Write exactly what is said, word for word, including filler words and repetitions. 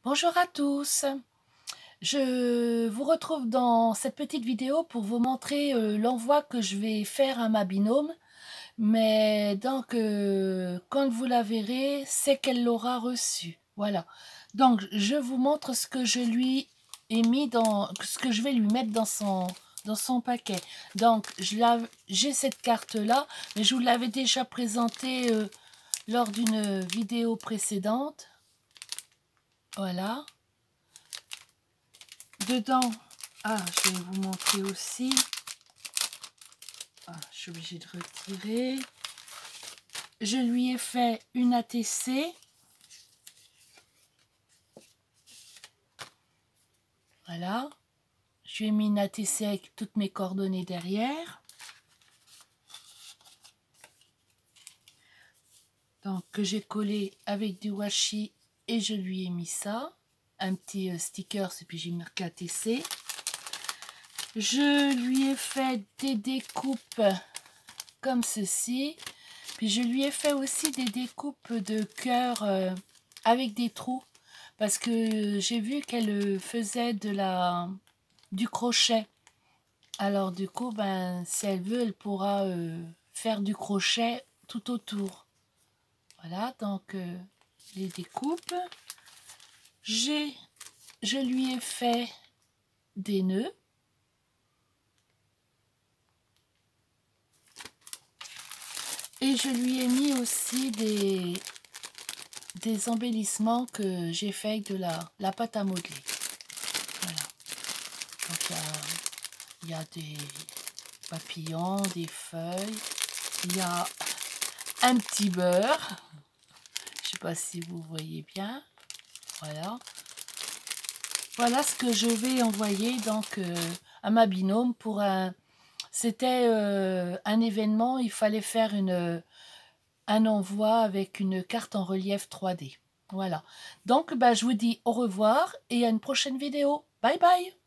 Bonjour à tous, je vous retrouve dans cette petite vidéo pour vous montrer euh, l'envoi que je vais faire à ma binôme, mais donc euh, quand vous la verrez, c'est qu'elle l'aura reçu. Voilà, donc je vous montre ce que je lui ai mis dans, ce que je vais lui mettre dans son, dans son paquet. Donc j'ai cette carte là, mais je vous l'avais déjà présentée euh, lors d'une vidéo précédente. Voilà. Dedans, ah, je vais vous montrer aussi. Ah, je suis obligée de retirer. Je lui ai fait une A T C. Voilà. Je lui ai mis une A T C avec toutes mes coordonnées derrière. Donc, que j'ai collé avec du washi et je lui ai mis ça. Un petit euh, sticker, et puis j'ai marqué A T C. Je lui ai fait des découpes comme ceci. Puis je lui ai fait aussi des découpes de cœur euh, avec des trous. Parce que j'ai vu qu'elle faisait de la, du crochet. Alors du coup, ben, si elle veut, elle pourra euh, faire du crochet tout autour. Voilà, donc euh, les découpes. J'ai, je lui ai fait des nœuds. Et je lui ai mis aussi des, des embellissements que j'ai fait avec de la, la pâte à modeler. Voilà. Donc il y, y a des papillons, des feuilles. Il y a un petit beurre. Je ne sais pas si vous voyez bien. Voilà. Voilà ce que je vais envoyer donc euh, à ma binôme pour un... C'était euh, un événement, il fallait faire une, un envoi avec une carte en relief trois D. Voilà. Donc, bah, je vous dis au revoir et à une prochaine vidéo. Bye bye!